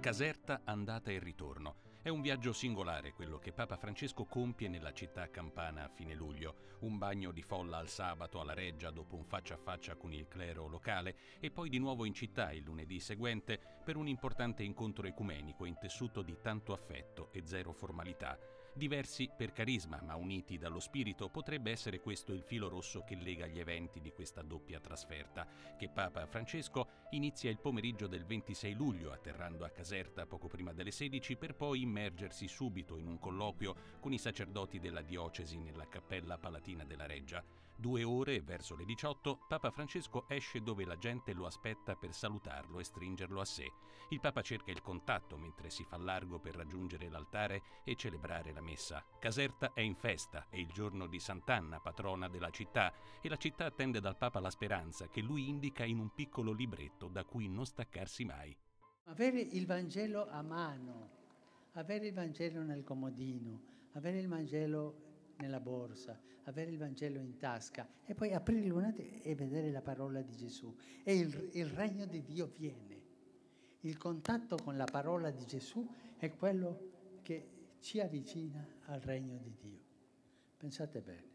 Caserta, andata e ritorno. È un viaggio singolare quello che Papa Francesco compie nella città campana a fine luglio. Un bagno di folla al sabato alla Reggia dopo un faccia a faccia con il clero locale e poi di nuovo in città il lunedì seguente per un importante incontro ecumenico intessuto di tanto affetto e zero formalità. Diversi per carisma ma uniti dallo spirito, potrebbe essere questo il filo rosso che lega gli eventi di questa doppia trasferta, che Papa Francesco inizia il pomeriggio del 26 luglio atterrando a Caserta poco prima delle 16 per poi immergersi subito in un colloquio con i sacerdoti della diocesi nella cappella palatina della Reggia. 2 ore verso le 18 Papa Francesco esce dove la gente lo aspetta per salutarlo e stringerlo a sé. Il Papa cerca il contatto mentre si fa largo per raggiungere l'altare e celebrare la messa. Caserta è in festa, è il giorno di Sant'Anna, patrona della città, e la città attende dal Papa la speranza che lui indica in un piccolo libretto da cui non staccarsi mai. Avere il Vangelo a mano, avere il Vangelo nel comodino, avere il Vangelo nella borsa, avere il Vangelo in tasca e poi aprirlo un attimo e vedere la parola di Gesù. E il regno di Dio viene. Il contatto con la parola di Gesù è quello che ci avvicina al regno di Dio. Pensate bene,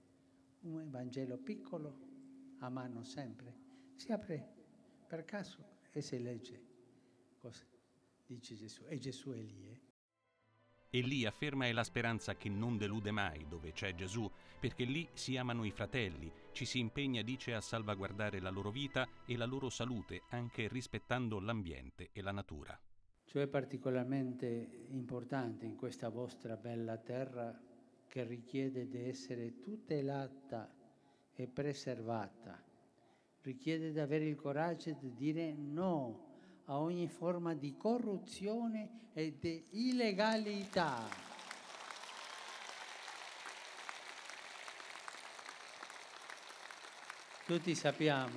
un Vangelo piccolo, a mano sempre, si apre per caso e si legge cosa dice Gesù. E Gesù è lì. E lì afferma è la speranza che non delude mai dove c'è Gesù, perché lì si amano i fratelli, ci si impegna, dice, a salvaguardare la loro vita e la loro salute, anche rispettando l'ambiente e la natura. Cioè è particolarmente importante in questa vostra bella terra che richiede di essere tutelata e preservata. Richiede di avere il coraggio di dire no a ogni forma di corruzione e di illegalità. Tutti sappiamo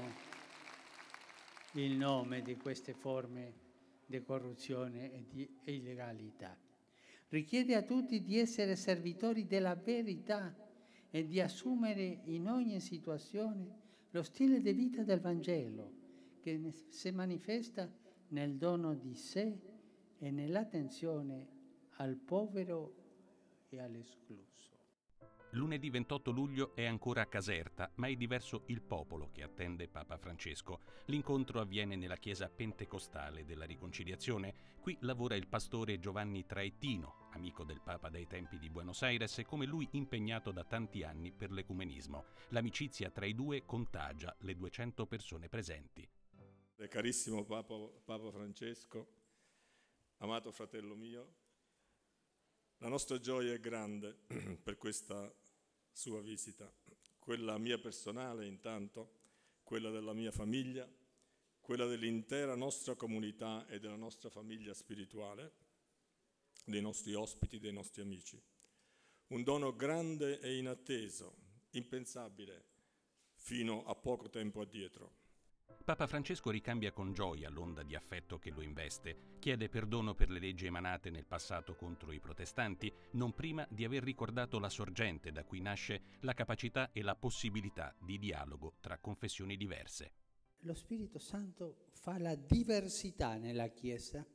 il nome di queste forme di corruzione e di illegalità. Richiede a tutti di essere servitori della verità e di assumere in ogni situazione lo stile di vita del Vangelo, che si manifesta nel dono di sé e nell'attenzione al povero e all'escluso. Lunedì 28 luglio è ancora a Caserta, ma è diverso il popolo che attende Papa Francesco. L'incontro avviene nella chiesa pentecostale della Riconciliazione. Qui lavora il pastore Giovanni Traettino, amico del Papa dai tempi di Buenos Aires e come lui impegnato da tanti anni per l'ecumenismo. L'amicizia tra i due contagia le 200 persone presenti. Carissimo Papa Francesco, amato fratello mio, la nostra gioia è grande per questa sua visita, quella mia personale intanto, quella della mia famiglia, quella dell'intera nostra comunità e della nostra famiglia spirituale, dei nostri ospiti, dei nostri amici. Un dono grande e inatteso, impensabile fino a poco tempo addietro. Papa Francesco ricambia con gioia l'onda di affetto che lo investe, chiede perdono per le leggi emanate nel passato contro i protestanti, non prima di aver ricordato la sorgente da cui nasce la capacità e la possibilità di dialogo tra confessioni diverse. Lo Spirito Santo fa la diversità nella Chiesa.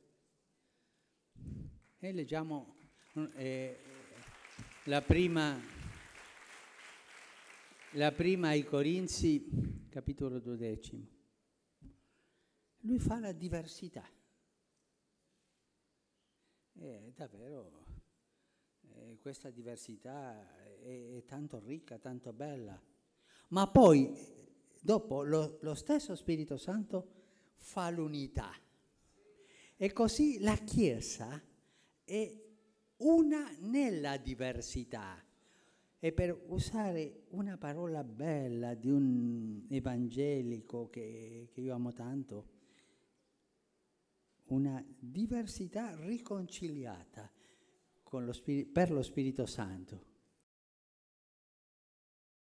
E leggiamo la prima ai Corinzi, capitolo 12. Lui fa la diversità. E davvero questa diversità è tanto ricca, tanto bella. Ma poi, dopo, lo stesso Spirito Santo fa l'unità. E così la Chiesa è una nella diversità. E per usare una parola bella di un evangelico che io amo tanto, una diversità riconciliata con per lo Spirito Santo.